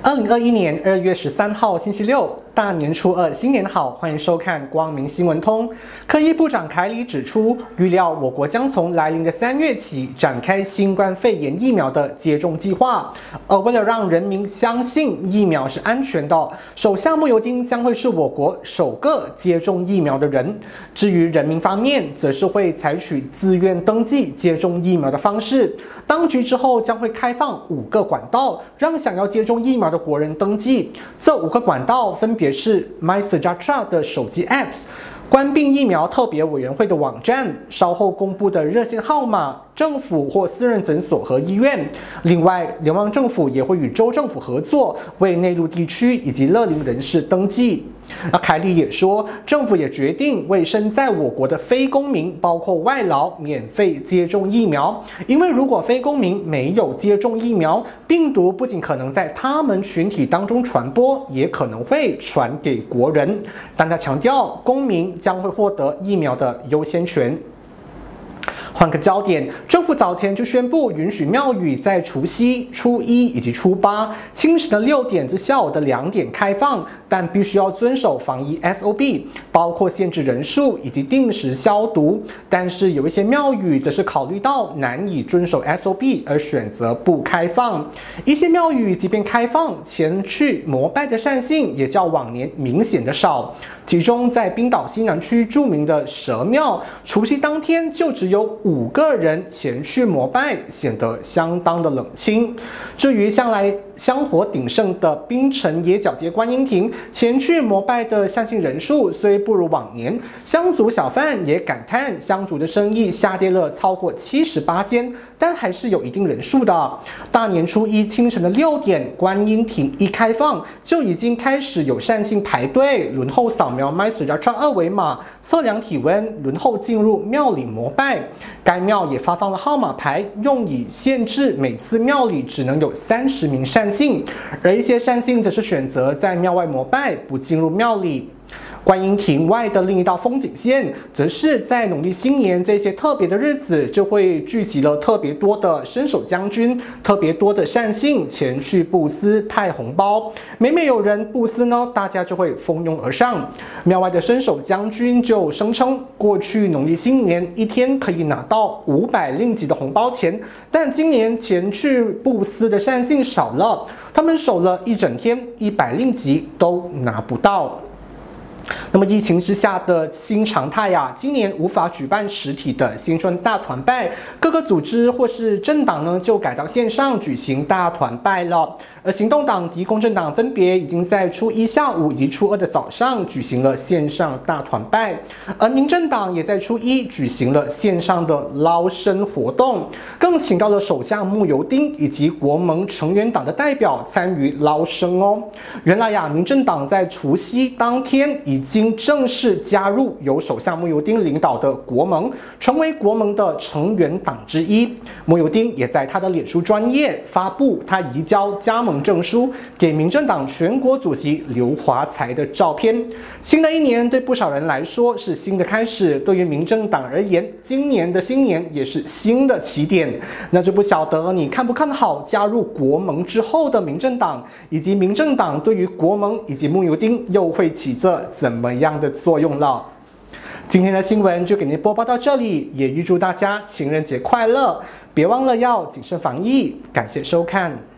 2021年2月13号星期六，大年初二，新年好，欢迎收看光明新闻通。科技部长凯里指出，预料我国将从来临的3月起展开新冠肺炎疫苗的接种计划。而为了让人民相信疫苗是安全的，首相慕尤丁将会是我国首个接种疫苗的人。至于人民方面，则是会采取自愿登记接种疫苗的方式。当局之后将会开放5个管道，让想要接种疫苗的国人登记。这5个管道分别是 MySejahtera 的手机 Apps、官病疫苗特别委员会的网站、稍后公布的热线号码、政府或私人诊所和医院。另外，联邦政府也会与州政府合作，为内陆地区以及乐龄人士登记。凯里也说，政府也决定为身在我国的非公民，包括外劳，免费接种疫苗。因为如果非公民没有接种疫苗，病毒不仅可能在他们群体当中传播，也可能会传给国人。但他强调，公民将会获得疫苗的优先权。换个焦点，政府早前就宣布允许庙宇在除夕、初一以及初8清晨的6点至下午的2点开放，但必须要遵守防疫 SOP， 包括限制人数以及定时消毒。但是有一些庙宇则是考虑到难以遵守 SOP 而选择不开放。一些庙宇即便开放，前去膜拜的善信也较往年明显的少。其中在冰岛西南区著名的蛇庙，除夕当天就只有5个人前去膜拜，显得相当的冷清。至于向来香火鼎盛的槟城野角街观音亭，前去膜拜的善信人数虽不如往年，香族小贩也感叹香族的生意下跌了超过70%，但还是有一定人数的。大年初一清晨的6点，观音亭一开放，就已经开始有善信排队轮候扫描 MySejahtera 2维码，测量体温，轮候进入庙里膜拜。该庙也发放了号码牌，用以限制每次庙里只能有30名善信，而一些善信则是选择在庙外膜拜，不进入庙里。观音亭外的另一道风景线，则是在农历新年这些特别的日子，就会聚集了特别多的伸手将军、特别多的善信前去布施派红包。每有人布施呢，大家就会蜂拥而上。庙外的伸手将军就声称，过去农历新年一天可以拿到500令吉的红包钱，但今年前去布施的善信少了，他们守了一整天，100令吉都拿不到。那么疫情之下的新常态今年无法举办实体的新春大团拜，各个组织或是政党呢就改到线上举行大团拜了。而行动党及公正党分别已经在初一下午以及初二的早上举行了线上大团拜，而民政党也在初一举行了线上的捞生活动，更请到了首相慕尤丁以及国盟成员党的代表参与捞生哦。原来民政党在除夕当天已经正式加入由首相慕尤丁领导的国盟，成为国盟的成员党之一。慕尤丁也在他的脸书专页发布他移交加盟证书给民政党全国主席刘华才的照片。新的一年对不少人来说是新的开始，对于民政党而言，今年的新年也是新的起点。那就不晓得你看不看好加入国盟之后的民政党，以及民政党对于国盟以及慕尤丁又会起着怎么样的作用了？今天的新闻就给您播报到这里，也预祝大家情人节快乐！别忘了要谨慎防疫。感谢收看。